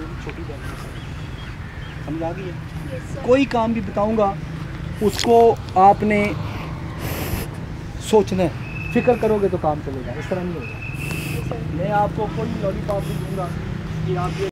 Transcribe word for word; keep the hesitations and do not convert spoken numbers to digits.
मेरी छोटी बहन है, समझ आ गई है। कोई काम भी बताऊंगा उसको आपने सोचना है, फिक्र करोगे तो काम चलेगा, इस तरह नहीं होगा। मैं आपको कोई लॉलीपॉप नहीं दूंगा कि आप ये